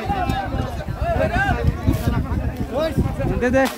दे दे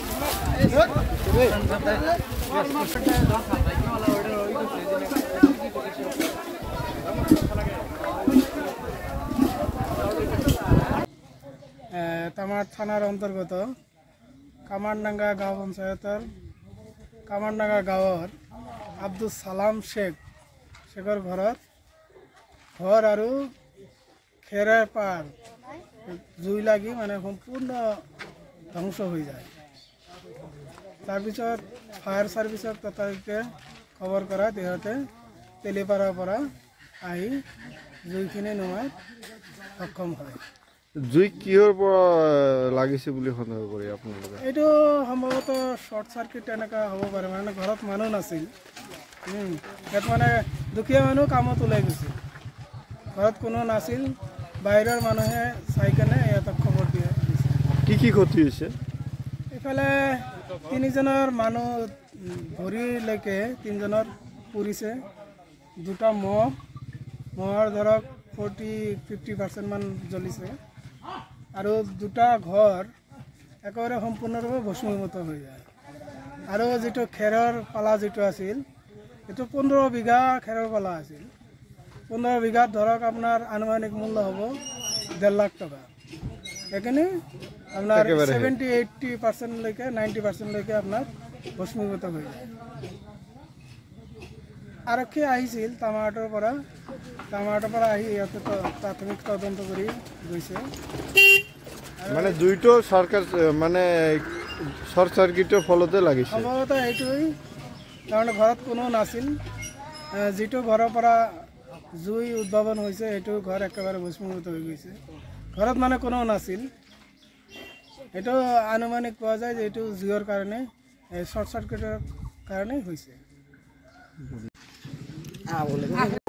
Tamar थानार अंतर्गत कामारडांगा गाँव पंचायतर कामारडांगा गाँवर आब्दुल सालाम शेखर घर और खेरार पार जुई लगी माने सम्पूर्ण ध्वंस हो जाए तार पिछत फायर सार्विसक तथाके खबर करा तेहते तेलीपारार परा आही जुईखिनि नुमात सक्षम है। जुई किहर পৰা লাগিছে বুলি সন্দেহ কৰি আপোনালোকে? এইটো সম্ভৱত শৰ্ট সাৰ্কিট এনেকা হ'ব পাৰে মানে ঘৰত মানুহ নাছিল ইয়াত মানে দুখীয়া মানুহ কামত ওলাই গৈছে ঘৰত কোনো নাছিল বাহিৰৰ মানুহে চাই কেনে ইয়াত খবৰ দিয়ে। কি ক্ষতি হৈছে? এফালে তিনিজনৰ মানুহ ভৰিলৈকে তিনিজনৰ পুৰিছে দুটা মহৰ ধৰক 40-50% মান জ্বলিছে আৰু দুটা ঘৰ একেবাৰে সম্পূৰ্ণৰূপে ভস্মীভূত হৈ যায় আৰু যেটো খেৰৰ পালা যেটো আছিল এটো 15 বিঘা খেৰৰ পালা আছিল 15 বিঘাত ধৰক আপোনাৰ আনুমানিক মূল্য হ'ব 1.5 লাখ টকা এখানে আপনার 70-80% লৈকে 90% লৈকে আপনার ভস্মীভূত হৈ যায়। আৰক্ষী আহিছিল তামাহাটৰ পৰা আহি ইয়াতে প্ৰাথমিক তদন্ত কৰি গৈছে মানে দুইটো সরকার মানে শর্ট সার্কিটের ফলতে লাগিছে সম্ভৱত এইটোই কাৰণ ঘৰত কোনো নাছিল যেটো ঘৰৰ পৰা জুই উদ্ভাৱন হৈছে এইটো ঘৰ একেবাৰে ভস্মীভূত হৈ গৈছে ঘৰত মানে কোনো নাছিল এটো আনুমানিক কোৱা যায় যে এটো জুইৰ কাৰণে শৰ্ট সাৰ্কিটৰ কাৰণে হৈছে।